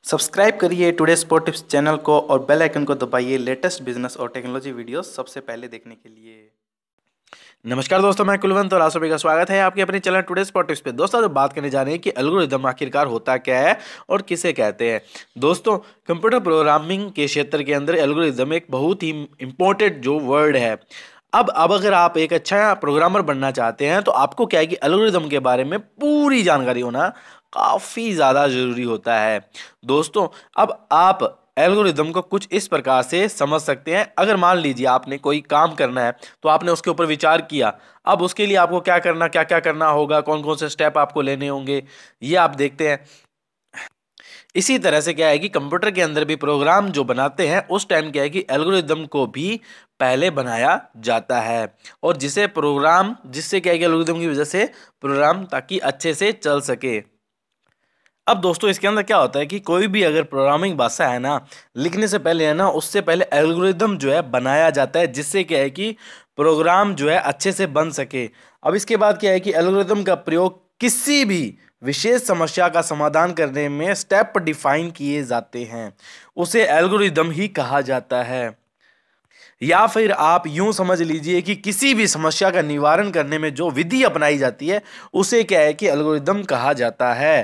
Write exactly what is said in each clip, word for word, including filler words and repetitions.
Subscribe करिए today sport tips channel को और बेल आइकन को दबाइए लेटेस्ट बिजनेस और टेक्नोलॉजी वीडियोस सबसे पहले देखने के लिए। नमस्कार दोस्तों, मैं कुलवंत और आप सभी का स्वागत है आपके अपने चैनल टुडे स्पोर्ट टिप्स पे। दोस्तों आज बात करने जा रहे हैं कि एल्गोरिदम आखिरकार होता क्या है और किसे कहते हैं। दोस्तों कंप्यूटर प्रोग्रामिंग के क्षेत्र के अंदर एल्गोरिदम एक बहुत ही इंपॉर्टेंट जो वर्ड है। अब अब अगर आप एक अच्छा प्रोग्रामर बनना चाहते हैं तो आपको क्या है कि एल्गोरिदम के बारे में पूरी जानकारी होना काफ़ी ज़्यादा ज़रूरी होता है। दोस्तों अब आप एल्गोरिदम को कुछ इस प्रकार से समझ सकते हैं। अगर मान लीजिए आपने कोई काम करना है तो आपने उसके ऊपर विचार किया, अब उसके लिए आपको क्या करना क्या क्या करना होगा, कौन कौन से स्टेप आपको लेने होंगे, ये आप देखते हैं। इसी तरह से क्या है कि कंप्यूटर के अंदर भी प्रोग्राम जो बनाते हैं उस टाइम क्या है कि एल्गोरिदम को भी पहले बनाया जाता है, और जिसे प्रोग्राम जिससे क्या है कि एल्गोरिदम की वजह से प्रोग्राम ताकि अच्छे से चल सके। अब दोस्तों इसके अंदर क्या होता है कि कोई भी अगर प्रोग्रामिंग भाषा है ना, लिखने से पहले है ना, उससे पहले एल्गोरिदम जो है बनाया जाता है, जिससे क्या है कि प्रोग्राम जो है अच्छे से बन सके। अब इसके बाद क्या है कि एल्गोरिदम का प्रयोग किसी भी विशेष समस्या का समाधान करने में स्टेप डिफाइन किए जाते हैं, उसे एल्गोरिदम ही कहा जाता है। या फिर आप यूं समझ लीजिए कि किसी भी समस्या का निवारण करने में जो विधि अपनाई जाती है उसे क्या है कि एल्गोरिदम कहा जाता है।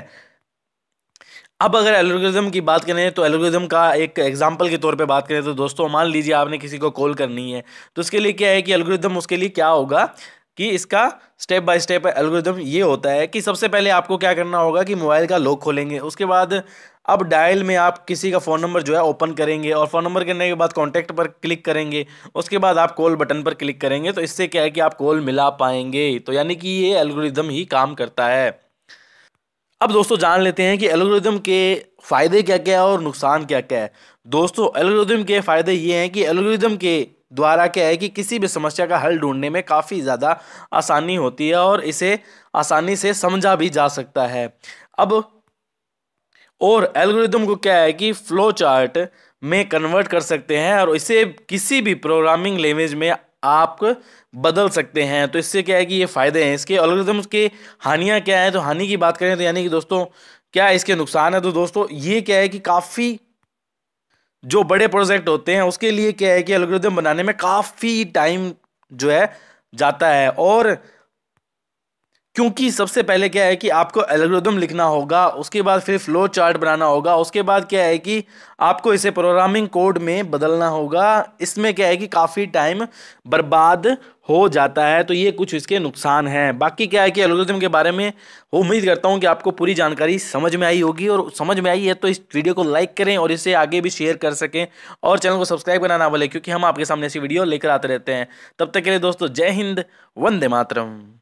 अब अगर एल्गोरिदम की बात करें तो एल्गोरिदम का एक एग्जांपल के तौर पे बात करें तो दोस्तों मान लीजिए आपने किसी को कॉल करनी है, तो उसके लिए क्या है कि एल्गोरिदम उसके लिए क्या होगा कि इसका स्टेप बाय स्टेप एल्गोरिदम ये होता है कि सबसे पहले आपको क्या करना होगा कि मोबाइल का लॉक खोलेंगे। उसके बाद अब डायल में आप किसी का फ़ोन नंबर जो है ओपन करेंगे, और फ़ोन नंबर करने के बाद कॉन्टैक्ट पर क्लिक करेंगे। उसके बाद आप कॉल बटन पर क्लिक करेंगे, तो इससे क्या है कि आप कॉल मिला पाएंगे। तो यानी कि ये एल्गोरिदम ही काम करता है। अब दोस्तों जान लेते हैं कि एल्गोरिदम के फायदे क्या क्या है और नुकसान क्या क्या है। दोस्तों एल्गोरिदम के फायदे ये हैं कि एल्गोरिदम के द्वारा क्या है कि किसी भी समस्या का हल ढूंढने में काफ़ी ज़्यादा आसानी होती है और इसे आसानी से समझा भी जा सकता है। अब और एल्गोरिदम को क्या है कि फ्लो चार्ट में कन्वर्ट कर सकते हैं और इसे किसी भी प्रोग्रामिंग लैंग्वेज में आप बदल सकते हैं। तो इससे क्या है कि ये फायदे हैं इसके। एल्गोरिदम के हानियां क्या है, तो हानि की बात करें तो यानी कि दोस्तों क्या इसके नुकसान है, तो दोस्तों ये क्या है कि काफ़ी जो बड़े प्रोजेक्ट होते हैं उसके लिए क्या है कि एल्गोरिदम बनाने में काफ़ी टाइम जो है जाता है, और क्योंकि सबसे पहले क्या है कि आपको एल्गोरिदम लिखना होगा, उसके बाद फिर फ्लो चार्ट बनाना होगा, उसके बाद क्या है कि आपको इसे प्रोग्रामिंग कोड में बदलना होगा। इसमें क्या है कि काफ़ी टाइम बर्बाद हो जाता है। तो ये कुछ इसके नुकसान हैं। बाकी क्या है कि एल्गोरिदम के बारे में उम्मीद करता हूँ कि आपको पूरी जानकारी समझ में आई होगी, और समझ में आई है तो इस वीडियो को लाइक करें और इसे आगे भी शेयर कर सकें, और चैनल को सब्सक्राइब करना ना भूलें, क्योंकि हम आपके सामने ऐसी वीडियो लेकर आते रहते हैं। तब तक के लिए दोस्तों जय हिंद, वंदे मातरम।